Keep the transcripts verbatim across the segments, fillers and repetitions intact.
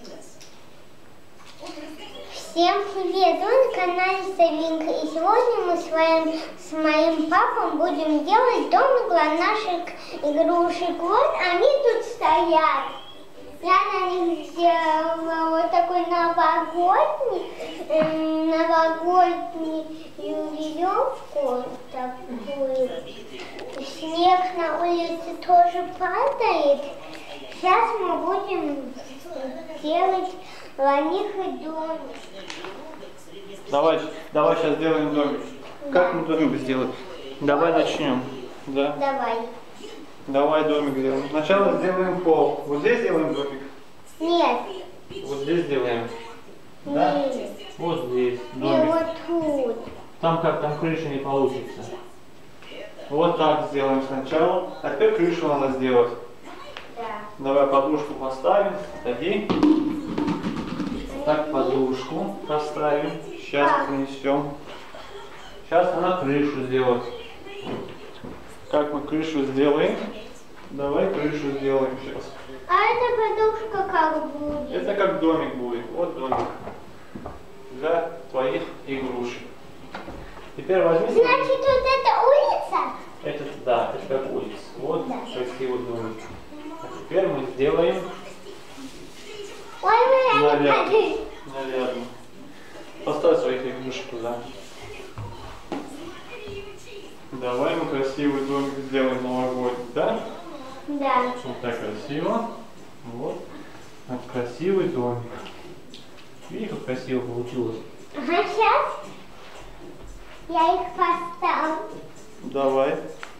Всем привет! Вы на канале Савинка. И сегодня мы с вами, с моим папой будем делать домик для наших игрушек. Вот они тут стоят. Я на них сделала вот такой новогодний, э, новогоднюю веревку такую. Снег на улице тоже падает. Сейчас мы будем делать для них и домик. Давай, давай сейчас сделаем домик. Да. Как мы домик сделаем? Давай начнем. Да. Давай. Давай домик сделаем. Сначала сделаем пол. Вот здесь сделаем домик? Нет. Вот здесь сделаем? Нет. Да? Вот здесь домик. И вот тут. Там как, там крыша не получится. Вот так сделаем сначала. А теперь крышу надо сделать. Да. Давай подушку поставим. Ходи. Так, подушку поставим. Сейчас Так. принесем. Сейчас надо крышу сделать. Как мы крышу сделаем? Давай крышу сделаем сейчас. А эта подушка как будет? Это как домик будет. Вот домик. Для твоих игрушек. Теперь возьми. Значит, вот это улица? Это, да, это как улица. Вот Да. красивый домик. А теперь мы сделаем Ой, мы нарядно. Нарядно. Поставь своих игрушек туда. Давай мы красивый домик сделаем новогодний, да? Да. Вот так красиво. Вот. Так красивый домик. Видишь, как красиво получилось? Ага, сейчас я их поставлю. Давай.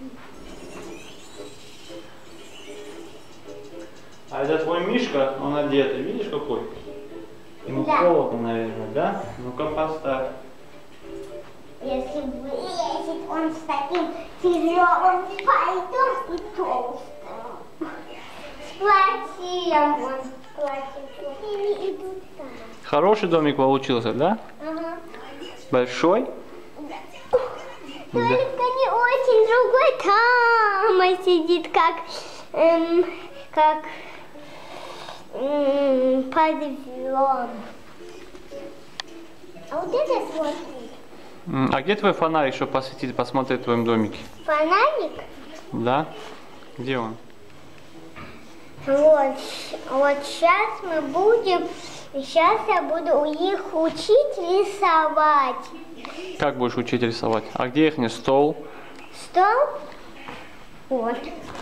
А это твой Мишка, он одетый, видишь какой? Ему Да. холодно, наверное, да? Ну-ка поставь. Если влезет он с таким тяжелым пальтом и толстым. С платьем он. Платьем идут там. Хороший домик получился, да? Ага. Большой? Только не очень, другой там сидит, как, эм, как эм, павильон. А вот это смотри. М, А где твой фонарик, чтобы посветить, посмотреть в твоем домике? Фонарик? Да? Где он? Вот, вот сейчас мы будем, сейчас я буду их учить рисовать. Как будешь учить рисовать? А где их не стол? Стол? Вот.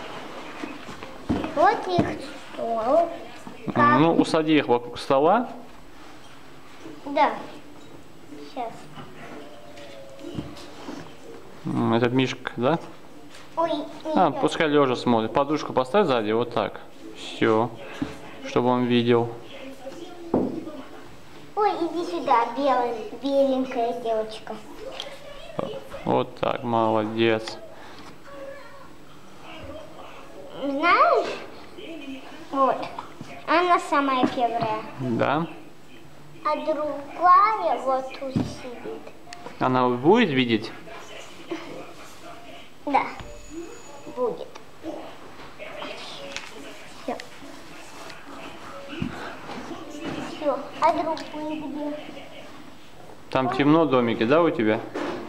Вот их стол. Как? Ну, усади их вокруг стола. Да. Сейчас. М, Этот Мишка, да? Ой, А, нет. пускай лежа смотрит. Подушку поставь сзади, вот так. Все. Чтобы он видел. Ой, иди сюда, белая, беленькая девочка. Вот так, молодец. Знаешь? Вот. Она самая первая. Да? А другая вот тут сидит. Она будет видеть? Да. Будет. Все. Все. А другой где? Там темно в домике, да, у тебя?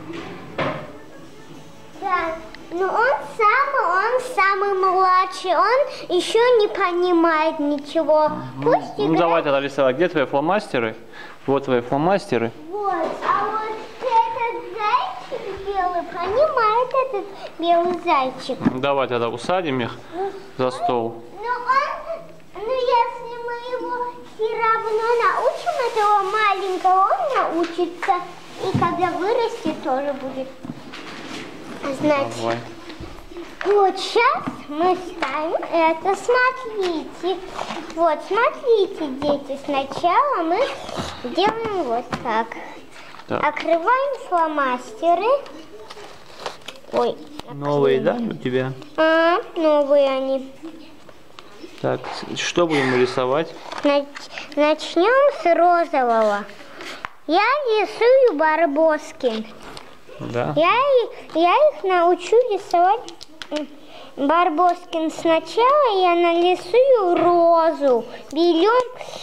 Да. Ну он самый, он самый младший, он еще не понимает ничего. Пусть Ну играет. давай тогда рисовать. Где твои фломастеры? Вот твои фломастеры. Вот, а вот этот зайчик белый понимает этот белый зайчик. Давай тогда усадим их за стол. Но он, ну если мы его все равно научим, этого маленького, он научится. И когда вырастет, тоже будет знать. Давай. Вот сейчас мы ставим это, смотрите. Вот, смотрите, дети, сначала мы делаем вот так. Так. Открываем фломастеры. Ой. Новые, да, у тебя? А, новые они. Так, что будем рисовать? Нач- Начнем с розового. Я рисую Барбоскин. Да. Я, и- я их научу рисовать м, Барбоскин. Сначала я нарисую розу. Берем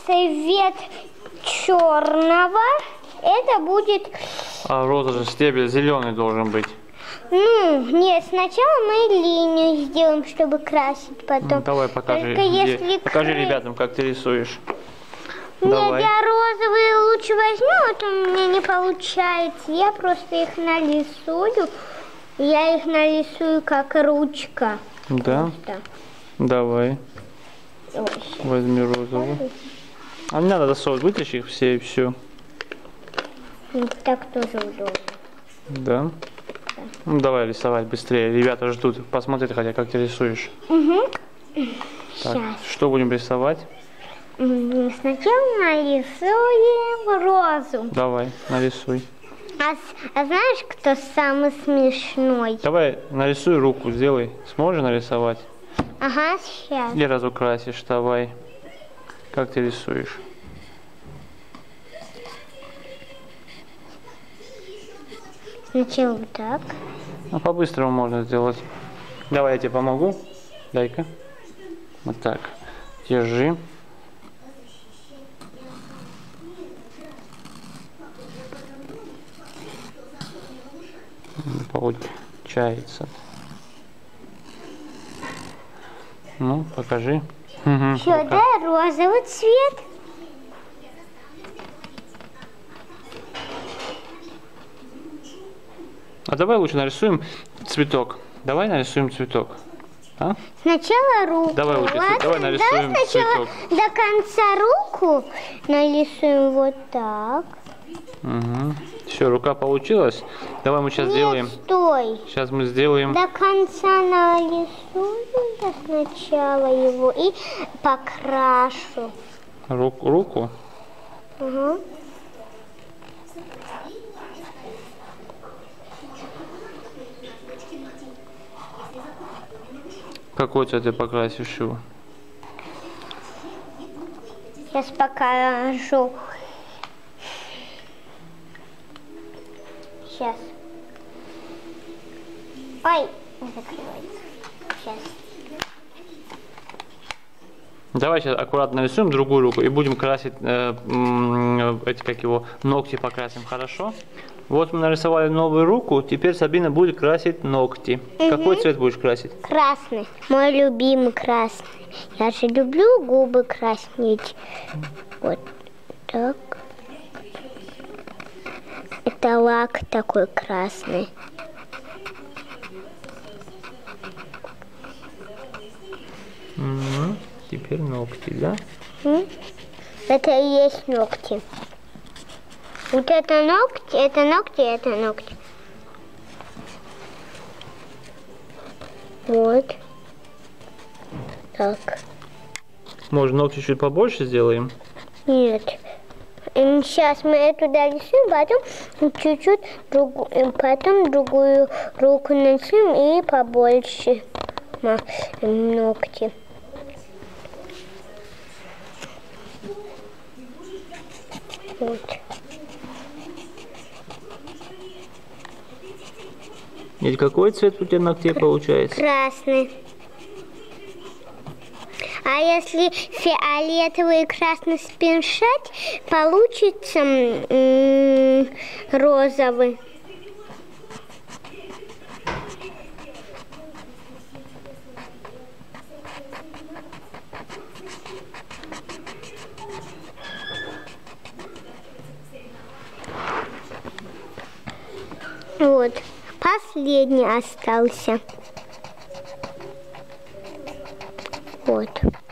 цвет черного, это будет... А розовый стебель зеленый должен быть. Ну, нет, сначала мы линию сделаем, чтобы красить потом. Ну, давай покажи, Только где... если покажи кры... ребятам, как ты рисуешь. Нет, Давай. я розовые лучше возьму, а то у меня не получается. Я просто их нарисую. Я их нарисую как ручка. Да? Просто. Давай. Ой. Возьми розовую. А не надо засовывать, вытащи их все и все. Ну, так тоже удобно. Да? Да. Ну давай рисовать быстрее. Ребята ждут. Посмотрите хотя, как ты рисуешь. Угу. Так, Сейчас. что будем рисовать? Сначала нарисуем розу. Давай, нарисуй. А, а знаешь, кто самый смешной? Давай нарисуй руку, сделай. Сможешь нарисовать? Ага, сейчас. Или разукрасишь, давай. Как ты рисуешь? Сначала вот так. Ну, по-быстрому можно сделать. Давай я тебе помогу. Дай-ка. Вот так. Держи. Получается. Ну, покажи. Угу, Что, да, розовый цвет? А давай лучше нарисуем цветок. Давай нарисуем цветок. А? Сначала руку. Давай лучше, Ладно, давай нарисуем да, сначала цветок. до конца руку нарисуем вот так. Угу. Все, рука получилась. Давай мы сейчас Нет, сделаем. стой. Сейчас мы сделаем. До конца нарисую я сначала его и покрашу. Руку. руку. Угу. Какой цвет ты покрасишь его? Сейчас покажу. Сейчас. Ой, не закрывается. Сейчас. Давай сейчас аккуратно нарисуем другую руку и будем красить э, м, эти, как его, ногти покрасим, хорошо? Вот мы нарисовали новую руку, теперь Сабина будет красить ногти. Угу. Какой цвет будешь красить? Красный. Мой любимый красный. Я же люблю губы краснеть. Вот так. Это лак такой красный. Угу. Теперь ногти, да? М? Это и есть ногти. Вот это ногти, это ногти, это ногти. Вот. Так. Может, ногти чуть побольше сделаем? Нет. Сейчас мы эту дорисуем, потом чуть-чуть другую, потом другую руку нарисуем и побольше ногти. Вот. И какой цвет у тебя ногтей получается? Красный. А если фиолетовый и красный смешать, получится м-м, розовый. Вот, последний остался. Вот.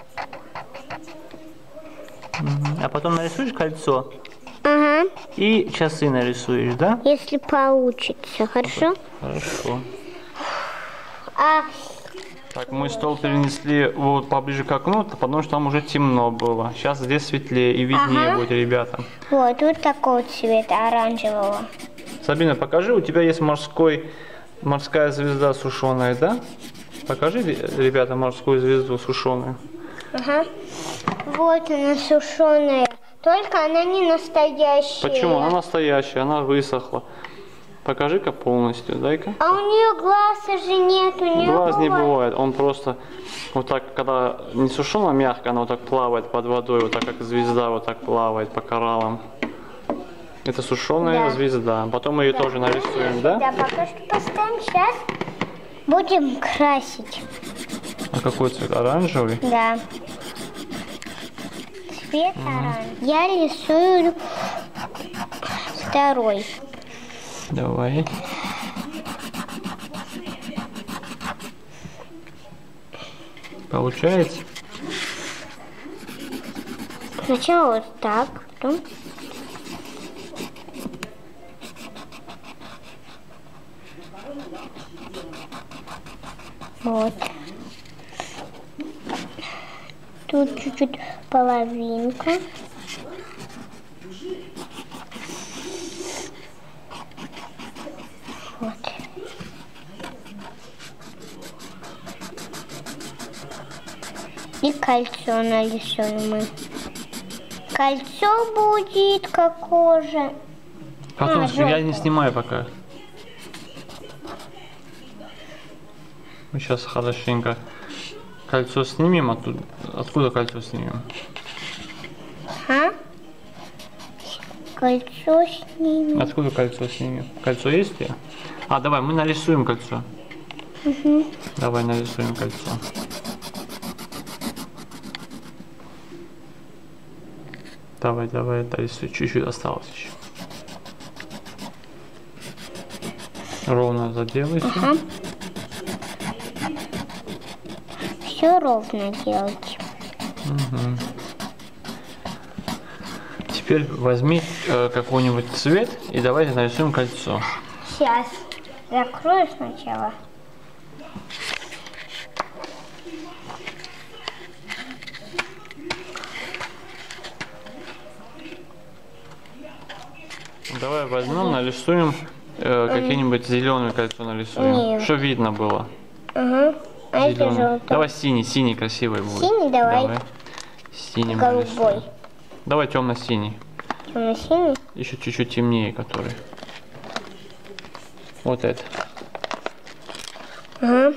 А потом нарисуешь кольцо Ага. и часы нарисуешь, да? Если получится, хорошо? Хорошо. А Так, мы стол перенесли вот поближе к окну, потому что там уже темно было. Сейчас здесь светлее и виднее Ага. будет ребятам. вот, вот такого цвета, оранжевого. Сабина, покажи, у тебя есть морской, морская звезда сушеная, да? Покажи, ребята, морскую звезду сушеную. Ага. Вот она сушеная. Только она не настоящая. Почему? Она настоящая, она высохла. Покажи-ка полностью, дай-ка. А у нее глаза же нет, у нее Глаз не бывает. бывает, он просто вот так, когда не сушено мягко, оно вот так плавает под водой, вот так как звезда вот так плавает по кораллам. Это сушеная Да. звезда. Потом мы ее Да. тоже нарисуем, да? Да, пока что поставим. Сейчас будем красить. А какой цвет? Оранжевый? Да. Цвет оранжевый. Я рисую второй. Давай. Получается? Сначала вот так, потом... Вот. Тут чуть-чуть половинка. Вот. И кольцо нарисуем мы. Кольцо будет как кожа. Потом А, я не желтое. снимаю пока. Мы сейчас хорошенько кольцо снимем. Оттуда. Откуда кольцо снимем? А? Кольцо снимем. Откуда кольцо снимем? Кольцо есть у тебя? А, давай, мы нарисуем кольцо. Угу. Давай нарисуем кольцо. Давай, давай, нарисуй. Чуть-чуть осталось еще. Ровно заделай всё. Ага. Все ровно делать. Мгм. Теперь возьми э, какой-нибудь цвет и давайте нарисуем кольцо. Сейчас закрою сначала. Давай возьмем, нарисуем э, какие-нибудь зеленое кольцо нарисуем, Нет. чтобы видно было. Ага. А это Зелёный. желтый. Давай синий, синий красивый будет. Синий давай. Синий Голубой. Давай темно-синий. Темно-синий. Еще чуть-чуть темнее, который. Вот это. Ага.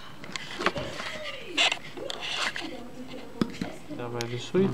Давай рисуй.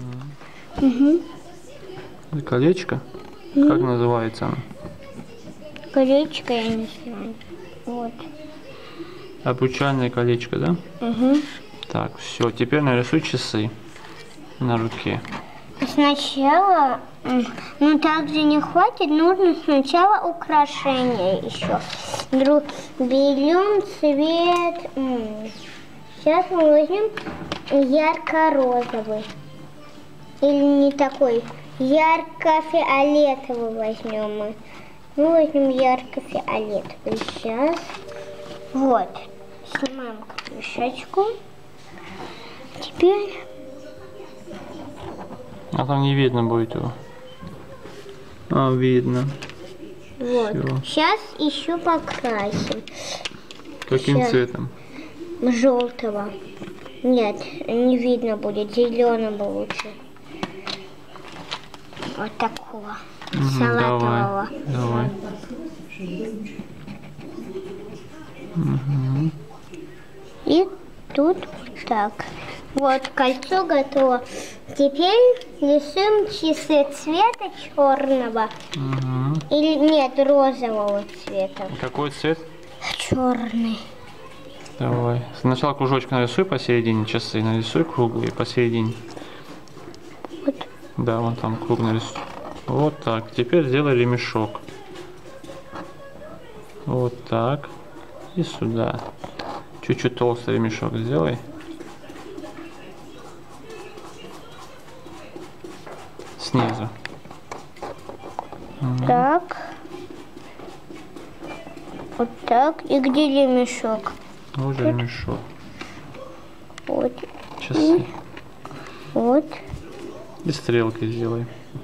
Угу. Колечко. Как называется оно? Колечко я не знаю. Вот. Обручальное колечко, да? Угу. Так, все. Теперь нарисуй часы на руке. Сначала, м, ну также не хватит, нужно сначала украшения еще. Друг, берем цвет, м, сейчас мы возьмем ярко-розовый. Или не такой, ярко-фиолетовый возьмем мы. Мы возьмем ярко-фиолетовый сейчас. Вот, снимаем крышечку. Теперь... А там не видно будет его. А, видно. Вот. Всё. Сейчас еще покрасим. Каким Щас. цветом? Желтого. Нет, не видно будет. Зеленого лучше. Вот такого. Мгм, Салатового. Давай. Давай. Мгм. И тут вот так. Вот кольцо готово. Теперь рисуем часы цвета черного. Мгм. Или нет, розового цвета. Какой цвет? Черный. Давай. Сначала кружочек нарисуй посередине, часы нарисуй круглые посередине. Вот. Да, вон там круг нарисуй. Вот так. Теперь сделай ремешок. Вот так. И сюда. Чуть-чуть толстый ремешок сделай. Снизу. Так. Вот так. И где ремешок? Вот же ремешок. Вот. Часы. Вот. И стрелки сделай.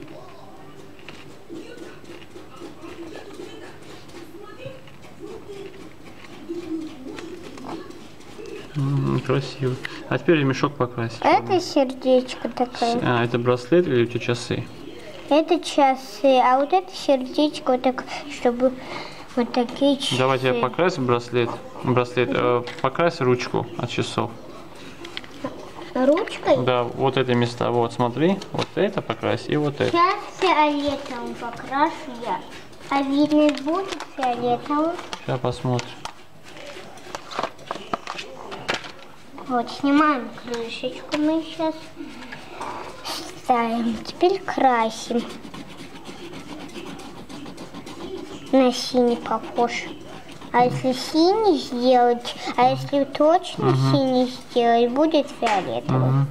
М, Красиво. А теперь ремешок покрасить. Это сердечко такое. А, это браслет или у тебя часы? Это часы. А вот это сердечко вот так, чтобы Вот такие часы. Давайте я покрась браслет. Браслет. Э, покрась ручку от часов. Ручкой? Да, вот эти места. Вот, смотри. Вот это покрась и вот это. Сейчас фиолетовым покрашу я. А видно будет фиолетовым. Сейчас посмотрим. Вот, снимаем крышечку мы сейчас. Ставим. Теперь красим. На синий похож. А если синий сделать, а если точно Угу. синий сделать, будет фиолетовый. Угу.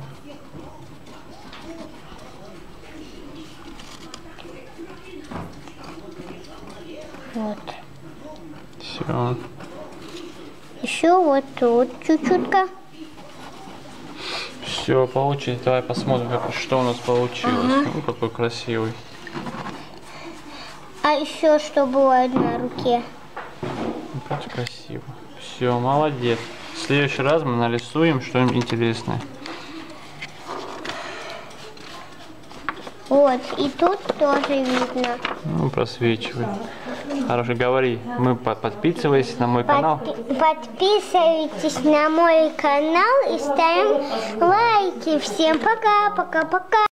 Вот. Все. Еще вот тут чуть-чутка. Все, получилось. Давай посмотрим, как, что у нас получилось. Ага. Ну, какой красивый. А еще что было на руке? Очень красиво. Все, молодец. В следующий раз мы нарисуем что-нибудь интересное. Вот, и тут тоже видно. Ну, просвечивай. Хорошо, говори. Мы по- подписывайтесь на мой канал. Подпи- Подписывайтесь на мой канал и ставим лайки. Всем пока, пока-пока.